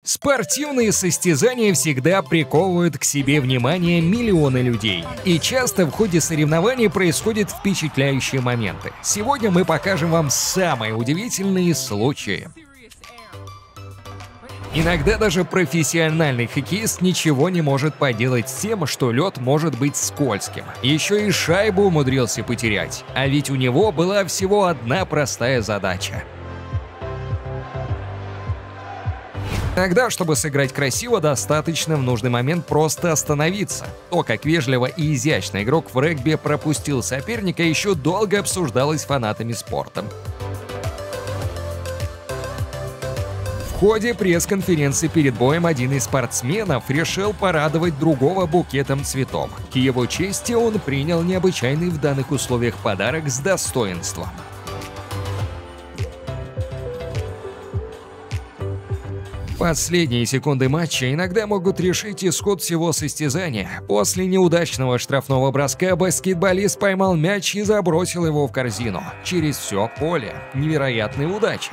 Спортивные состязания всегда приковывают к себе внимание миллионы людей. И часто в ходе соревнований происходят впечатляющие моменты. Сегодня мы покажем вам самые удивительные случаи. Иногда даже профессиональный хоккеист ничего не может поделать с тем, что лед может быть скользким. Еще и шайбу умудрился потерять. А ведь у него была всего одна простая задача. Иногда, чтобы сыграть красиво, достаточно в нужный момент просто остановиться. То, как вежливо и изящно игрок в регби пропустил соперника, еще долго обсуждалось фанатами спорта. В ходе пресс-конференции перед боем один из спортсменов решил порадовать другого букетом цветов. К его чести он принял необычайный в данных условиях подарок с достоинством. Последние секунды матча иногда могут решить исход всего состязания. После неудачного штрафного броска баскетболист поймал мяч и забросил его в корзину. Через все поле. Невероятная удача.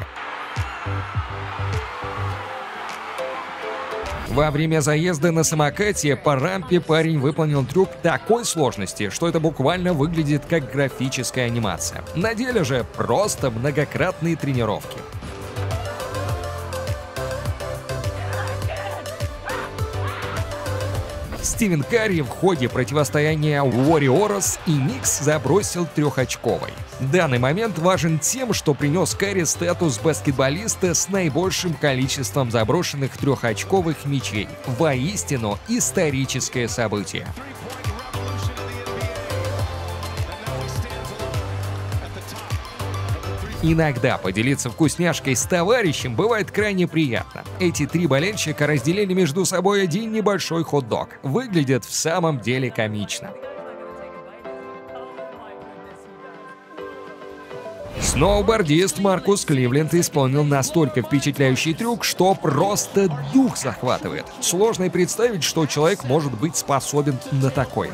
Во время заезда на самокате по рампе парень выполнил трюк такой сложности, что это буквально выглядит как графическая анимация. На деле же просто многократные тренировки. Стивен Карри в ходе противостояния Warriors и Никс забросил трехочковый. Данный момент важен тем, что принес Карри статус баскетболиста с наибольшим количеством заброшенных трехочковых мячей. Воистину историческое событие. Иногда поделиться вкусняшкой с товарищем бывает крайне приятно. Эти три болельщика разделили между собой один небольшой хот-дог. Выглядят в самом деле комично. Сноубордист Маркус Кливленд исполнил настолько впечатляющий трюк, что просто дух захватывает. Сложно и представить, что человек может быть способен на такое.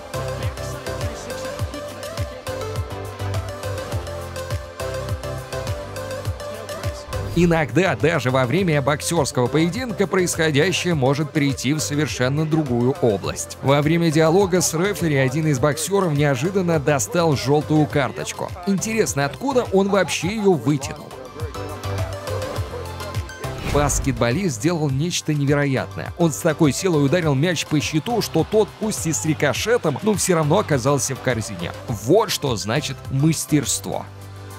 Иногда даже во время боксерского поединка происходящее может перейти в совершенно другую область. Во время диалога с рефери один из боксеров неожиданно достал желтую карточку. Интересно, откуда он вообще ее вытянул? Баскетболист сделал нечто невероятное. Он с такой силой ударил мяч по щиту, что тот, пусть и с рикошетом, но все равно оказался в корзине. Вот что значит мастерство.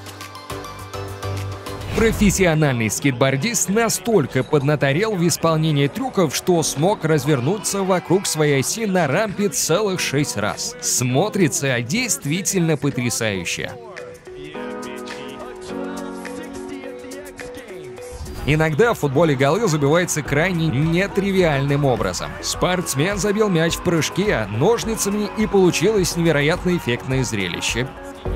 Профессиональный скейтбордист настолько поднаторел в исполнении трюков, что смог развернуться вокруг своей оси на рампе целых 6 раз. Смотрится действительно потрясающе. Иногда в футболе голы забиваются крайне нетривиальным образом. Спортсмен забил мяч в прыжке ножницами, и получилось невероятно эффектное зрелище.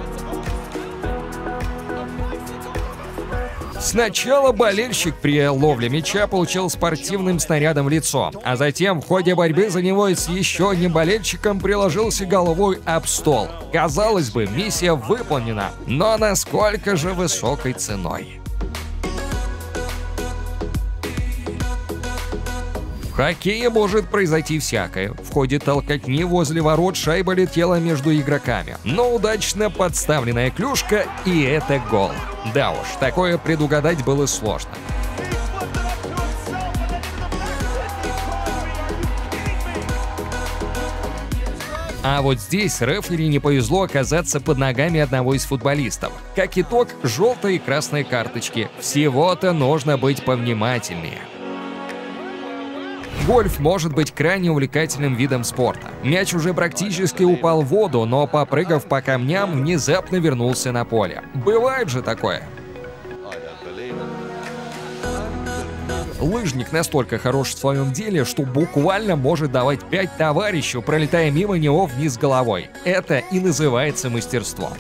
Сначала болельщик при ловле мяча получил спортивным снарядом в лицо, а затем в ходе борьбы за него с еще одним болельщиком приложился головой об стол. Казалось бы, миссия выполнена, но насколько же высокой ценой? В хоккее может произойти всякое. В ходе толкотни возле ворот шайба летела между игроками. Но удачно подставленная клюшка, и это гол. Да уж, такое предугадать было сложно. А вот здесь рефери не повезло оказаться под ногами одного из футболистов. Как итог, желтые и красные карточки. Всего-то нужно быть повнимательнее. Гольф может быть крайне увлекательным видом спорта. Мяч уже практически упал в воду, но, попрыгав по камням, внезапно вернулся на поле. Бывает же такое. Лыжник настолько хорош в своем деле, что буквально может давать 5 товарищу, пролетая мимо него вниз головой. Это и называется мастерством.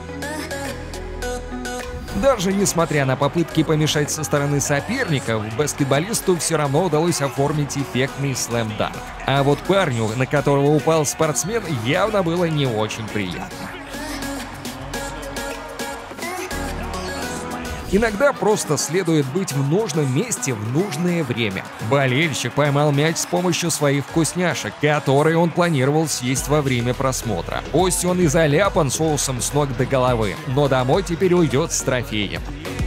Даже несмотря на попытки помешать со стороны соперников, баскетболисту все равно удалось оформить эффектный слэм-данк. А вот парню, на которого упал спортсмен, явно было не очень приятно. Иногда просто следует быть в нужном месте в нужное время. Болельщик поймал мяч с помощью своих вкусняшек, которые он планировал съесть во время просмотра. Пусть он и заляпан соусом с ног до головы, но домой теперь уйдет с трофеем.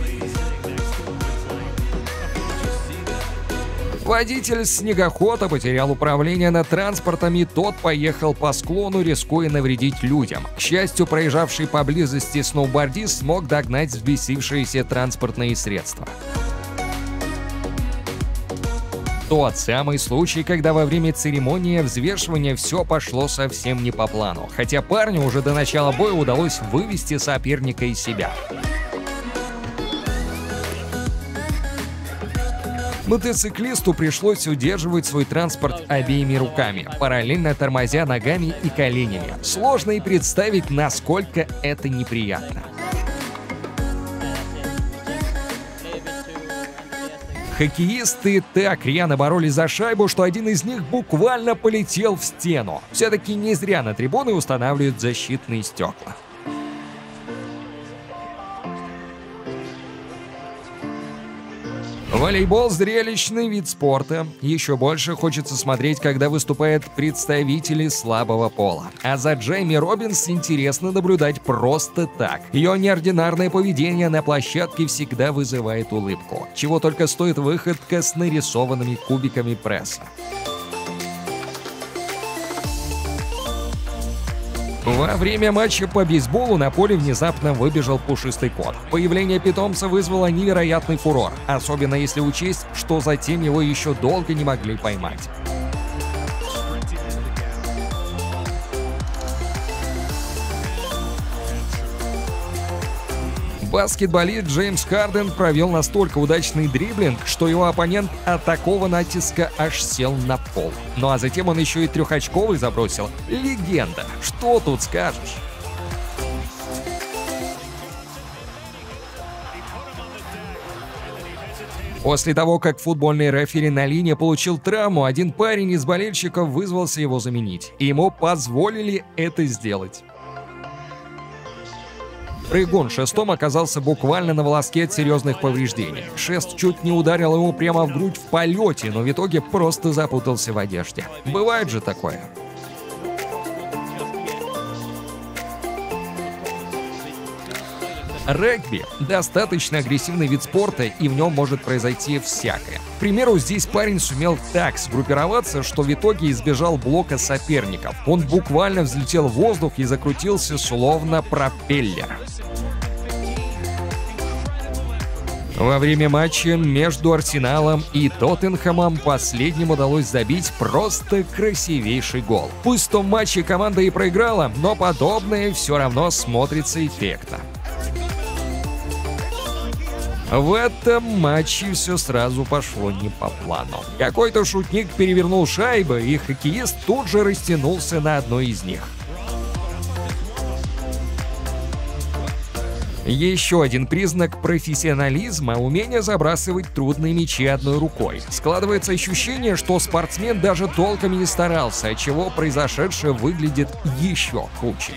Водитель снегохода потерял управление над транспортом, и тот поехал по склону, рискуя навредить людям. К счастью, проезжавший поблизости сноубордист смог догнать взбесившиеся транспортные средства. Тот самый случай, когда во время церемонии взвешивания все пошло совсем не по плану, хотя парню уже до начала боя удалось вывести соперника из себя. Мотоциклисту пришлось удерживать свой транспорт обеими руками, параллельно тормозя ногами и коленями. Сложно и представить, насколько это неприятно. Хоккеисты так рьяно боролись за шайбу, что один из них буквально полетел в стену. Все-таки не зря на трибуны устанавливают защитные стекла. Волейбол – зрелищный вид спорта. Еще больше хочется смотреть, когда выступают представители слабого пола. А за Джейми Робинс интересно наблюдать просто так. Ее неординарное поведение на площадке всегда вызывает улыбку. Чего только стоит выходка с нарисованными кубиками пресса. Во время матча по бейсболу на поле внезапно выбежал пушистый кот. Появление питомца вызвало невероятный фурор, особенно если учесть, что затем его еще долго не могли поймать. Баскетболист Джеймс Харден провел настолько удачный дриблинг, что его оппонент от такого натиска аж сел на пол. Ну а затем он еще и трехочковый забросил. Легенда! Что тут скажешь? После того, как футбольный рефери на линии получил травму, один парень из болельщиков вызвался его заменить. И ему позволили это сделать. Прыгун шестом оказался буквально на волоске от серьезных повреждений. Шест чуть не ударил его прямо в грудь в полете, но в итоге просто запутался в одежде. Бывает же такое. Регби – достаточно агрессивный вид спорта, и в нем может произойти всякое. К примеру, здесь парень сумел так сгруппироваться, что в итоге избежал блока соперников. Он буквально взлетел в воздух и закрутился словно пропеллер. Во время матча между Арсеналом и Тоттенхэмом последним удалось забить просто красивейший гол. Пусть в том матче команда и проиграла, но подобное все равно смотрится эффектно. В этом матче все сразу пошло не по плану. Какой-то шутник перевернул шайбы, и хоккеист тут же растянулся на одной из них. Еще один признак профессионализма – умение забрасывать трудные мячи одной рукой. Складывается ощущение, что спортсмен даже толком и не старался, отчего произошедшее выглядит еще круче.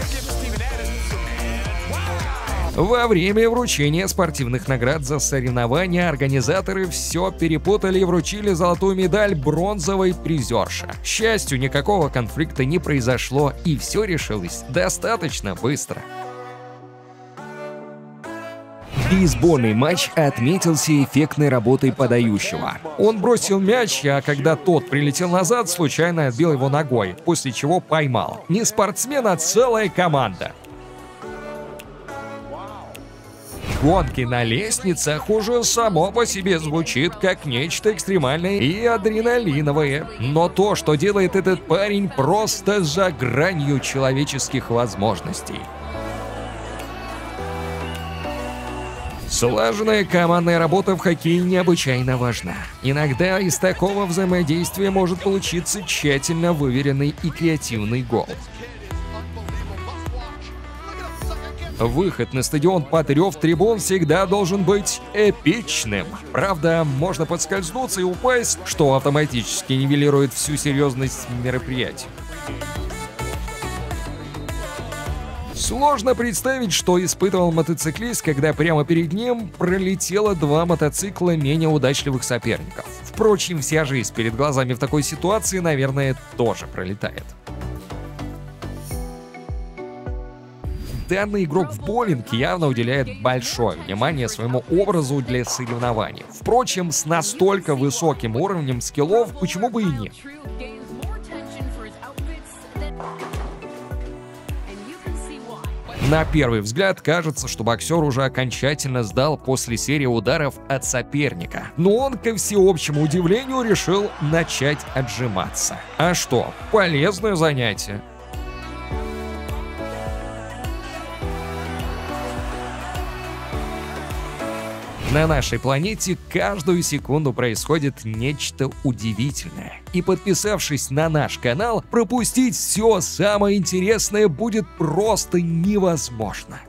Во время вручения спортивных наград за соревнования организаторы все перепутали и вручили золотую медаль бронзовой призерше. К счастью, никакого конфликта не произошло, и все решилось достаточно быстро. Бейсбольный матч отметился эффектной работой подающего. Он бросил мяч, а когда тот прилетел назад, случайно отбил его ногой, после чего поймал. Не спортсмен, а целая команда. Гонки на лестницах уже само по себе звучит как нечто экстремальное и адреналиновое. Но то, что делает этот парень, просто за гранью человеческих возможностей. Слаженная командная работа в хоккее необычайно важна. Иногда из такого взаимодействия может получиться тщательно выверенный и креативный гол. Выход на стадион под рев трибун всегда должен быть эпичным. Правда, можно подскользнуться и упасть, что автоматически нивелирует всю серьезность мероприятия. Сложно представить, что испытывал мотоциклист, когда прямо перед ним пролетело два мотоцикла менее удачливых соперников. Впрочем, вся жизнь перед глазами в такой ситуации, наверное, тоже пролетает. Данный игрок в боулинг явно уделяет большое внимание своему образу для соревнований. Впрочем, с настолько высоким уровнем скиллов, почему бы и нет? На первый взгляд кажется, что боксер уже окончательно сдал после серии ударов от соперника. Но он, ко всеобщему удивлению, решил начать отжиматься. А что, полезное занятие. На нашей планете каждую секунду происходит нечто удивительное. И подписавшись на наш канал, пропустить все самое интересное будет просто невозможно.